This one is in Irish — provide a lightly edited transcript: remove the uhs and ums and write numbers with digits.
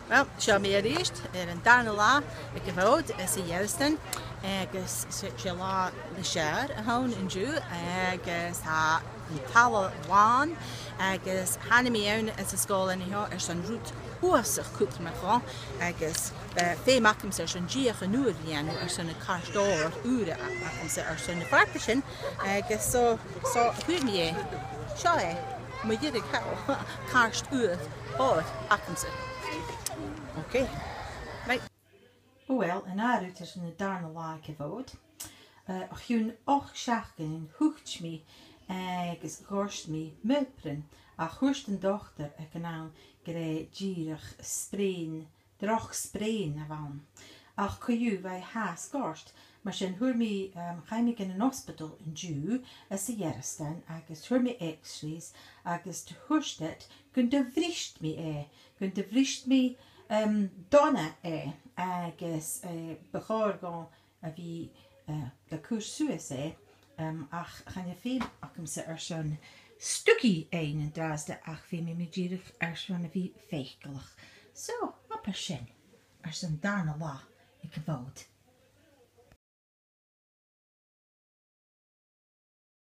Wel, seo mé ríist an darna lá ag go bhód is i dhearastan agus sé lá le seair a thon in dú agus tá an talla bháin agus hanimí ann is a scóil inniu ar san rút huasach cúpla me fá agus féachcham ar san díoch an nuair dhéanú ar sanna carstóir úra acham ar sanna farta sin agus so chuir mé seo é mu dhéidir carst uath bád acham. Okay. Right. Wel, yn arwyd is yn y darn o lag i fod. Och yw'n och siachgan yn hwcht mi agus gorst mi mylpryn a chwrst yn dochter ag yn awn gyda gyrach sprain, droch sprain a fawn. Ach cwyw fai has gorst, maar sy'n hwyr mi chai mi gen yn hospital yn Jew ys y Ieristan agus hwyr mi x-rays agus hwrst et gyn dyfrist mi gyn dyfrist mi donna agus bechor gan a fi de cwrs suas ach chan je féim acham se ar son stukkie ein en drasde ach fi mi dierig ar son a fi feichelach. So, op er sin ar son darna la ik gewoud.